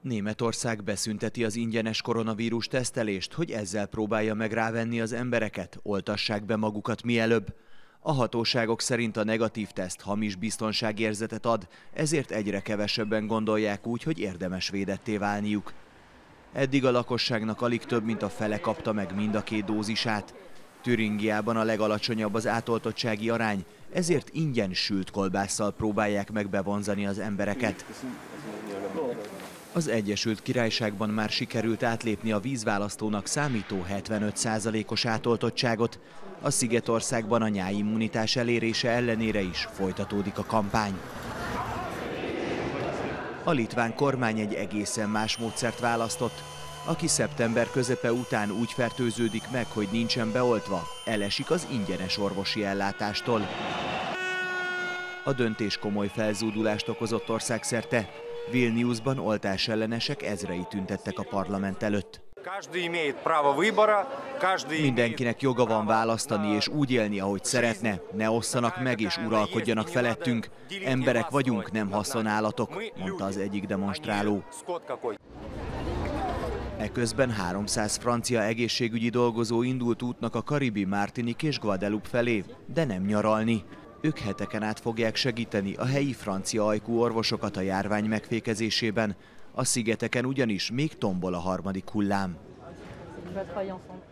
Németország beszünteti az ingyenes koronavírus tesztelést, hogy ezzel próbálja meg rávenni az embereket, oltassák be magukat mielőbb. A hatóságok szerint a negatív teszt hamis biztonságérzetet ad, ezért egyre kevesebben gondolják úgy, hogy érdemes védetté válniuk. Eddig a lakosságnak alig több mint a fele kapta meg mind a két dózisát. Türingiában a legalacsonyabb az átoltottsági arány, ezért ingyen sült kolbásszal próbálják meg bevonzani az embereket. Az Egyesült Királyságban már sikerült átlépni a vízválasztónak számító 75%-os átoltottságot. A Szigetországban a nyáimmunitás elérése ellenére is folytatódik a kampány. A litván kormány egy egészen más módszert választott. Aki szeptember közepe után úgy fertőződik meg, hogy nincsen beoltva, elesik az ingyenes orvosi ellátástól. A döntés komoly felzúdulást okozott országszerte. Vilniusban oltásellenesek ezrei tüntettek a parlament előtt. Mindenkinek joga van választani és úgy élni, ahogy szeretne. Ne osszanak meg és uralkodjanak felettünk. Emberek vagyunk, nem haszonállatok, mondta az egyik demonstráló. Eközben 300 francia egészségügyi dolgozó indult útnak a Karibi, Martinique és Guadeloupe felé, de nem nyaralni. Ők heteken át fogják segíteni a helyi francia ajkú orvosokat a járvány megfékezésében. A szigeteken ugyanis még tombol a harmadik hullám.